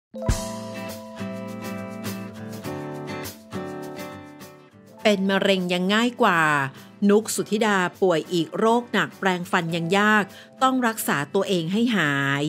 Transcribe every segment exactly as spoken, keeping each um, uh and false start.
เป็นมะเร็งยังง่ายกว่านุกสุธิดาป่วยอีกโรคหนักแปลงฟันยังยากต้องรักษาตัวเองให้หาย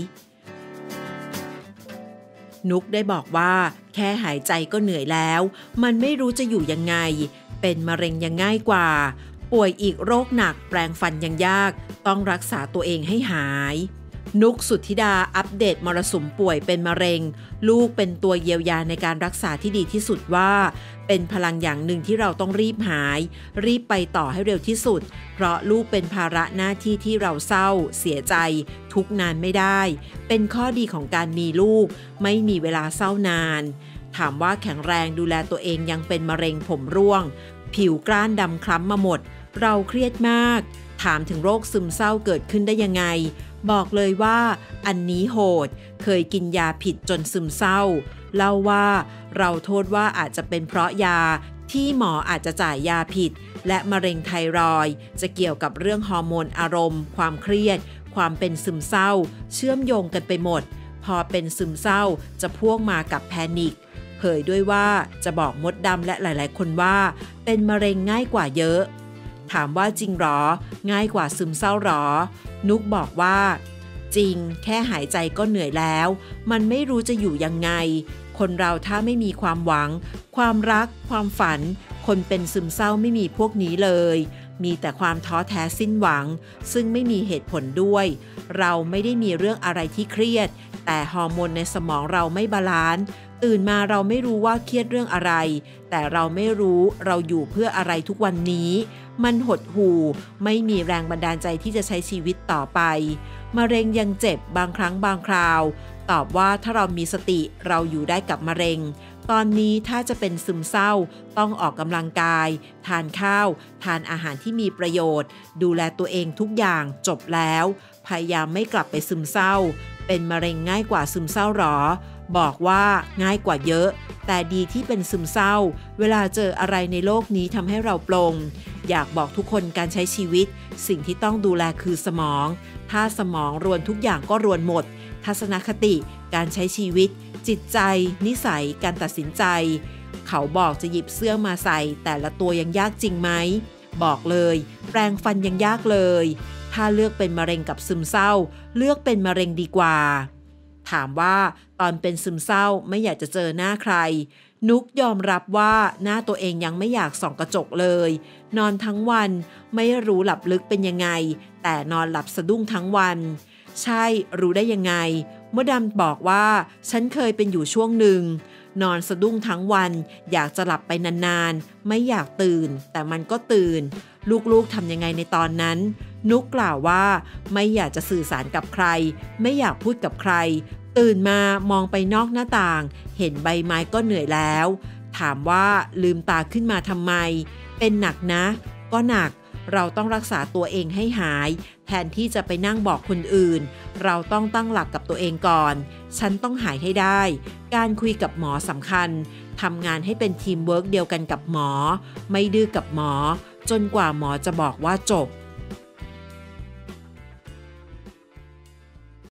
นุกได้บอกว่าแค่หายใจก็เหนื่อยแล้วมันไม่รู้จะอยู่ยังไงเป็นมะเร็งยังง่ายกว่าป่วยอีกโรคหนักแปลงฟันยังยากต้องรักษาตัวเองให้หายนุกสุธิดาอัปเดตมรสุมป่วยเป็นมะเร็งลูกเป็นตัวเยียวยาในการรักษาที่ดีที่สุดว่าเป็นพลังอย่างหนึ่งที่เราต้องรีบหายรีบไปต่อให้เร็วที่สุดเพราะลูกเป็นภาระหน้าที่ที่เราเศร้าเสียใจทุกนานไม่ได้เป็นข้อดีของการมีลูกไม่มีเวลาเศร้านานถามว่าแข็งแรงดูแลตัวเองยังเป็นมะเร็งผมร่วงผิวกร้านดำคล้ำมาหมดเราเครียดมากถามถึงโรคซึมเศร้าเกิดขึ้นได้ยังไงบอกเลยว่าอันนี้โหดเคยกินยาผิดจนซึมเศร้าเล่าว่าเราโทษว่าอาจจะเป็นเพราะยาที่หมออาจจะจ่ายยาผิดและมะเร็งไทรอยด์จะเกี่ยวกับเรื่องฮอร์โมนอารมณ์ความเครียดความเป็นซึมเศร้าเชื่อมโยงกันไปหมดพอเป็นซึมเศร้าจะพ่วงมากับแพนิคเผยด้วยว่าจะบอกมดดำและหลายๆคนว่าเป็นมะเร็งง่ายกว่าเยอะถามว่าจริงหรอง่ายกว่าซึมเศร้าหรอนุกบอกว่าจริงแค่หายใจก็เหนื่อยแล้วมันไม่รู้จะอยู่ยังไงคนเราถ้าไม่มีความหวังความรักความฝันคนเป็นซึมเศร้าไม่มีพวกนี้เลยมีแต่ความท้อแท้สิ้นหวังซึ่งไม่มีเหตุผลด้วยเราไม่ได้มีเรื่องอะไรที่เครียดแต่ฮอร์โมนในสมองเราไม่บาลานซ์ตื่นมาเราไม่รู้ว่าเครียดเรื่องอะไรแต่เราไม่รู้เราอยู่เพื่ออะไรทุกวันนี้มันหดหู่ไม่มีแรงบันดาลใจที่จะใช้ชีวิตต่อไปมะเร็งยังเจ็บบางครั้งบางคราวตอบว่าถ้าเรามีสติเราอยู่ได้กับมะเร็งตอนนี้ถ้าจะเป็นซึมเศร้าต้องออกกำลังกายทานข้าวทานอาหารที่มีประโยชน์ดูแลตัวเองทุกอย่างจบแล้วพยายามไม่กลับไปซึมเศร้าเป็นมะเร็งง่ายกว่าซึมเศร้าหรอบอกว่าง่ายกว่าเยอะแต่ดีที่เป็นซึมเศร้าเวลาเจออะไรในโลกนี้ทำให้เราปลงอยากบอกทุกคนการใช้ชีวิตสิ่งที่ต้องดูแลคือสมองถ้าสมองรวนทุกอย่างก็รวนหมดทัศนคติการใช้ชีวิตจิตใจนิสัยการตัดสินใจเขาบอกจะหยิบเสื้อมาใส่แต่ละตัวยังยากจริงไหมบอกเลยแปรงฟันยังยากเลยถ้าเลือกเป็นมะเร็งกับซึมเศร้าเลือกเป็นมะเร็งดีกว่าถามว่าตอนเป็นซึมเศร้าไม่อยากจะเจอหน้าใครนุกยอมรับว่าหน้าตัวเองยังไม่อยากส่องกระจกเลยนอนทั้งวันไม่รู้หลับลึกเป็นยังไงแต่นอนหลับสะดุ้งทั้งวันใช่รู้ได้ยังไงมดดำบอกว่าฉันเคยเป็นอยู่ช่วงหนึ่งนอนสะดุ้งทั้งวันอยากจะหลับไปนานๆไม่อยากตื่นแต่มันก็ตื่นลูกๆทำยังไงในตอนนั้นนุกกล่าวว่าไม่อยากจะสื่อสารกับใครไม่อยากพูดกับใครตื่นมามองไปนอกหน้าต่างเห็นใบไม้ก็เหนื่อยแล้วถามว่าลืมตาขึ้นมาทำไมเป็นหนักนะก็หนักเราต้องรักษาตัวเองให้หายแทนที่จะไปนั่งบอกคนอื่นเราต้องตั้งหลักกับตัวเองก่อนฉันต้องหายให้ได้การคุยกับหมอสำคัญทำงานให้เป็นทีมเวิร์กเดียวกันกับหมอไม่ดื้อกับหมอจนกว่าหมอจะบอกว่าจบ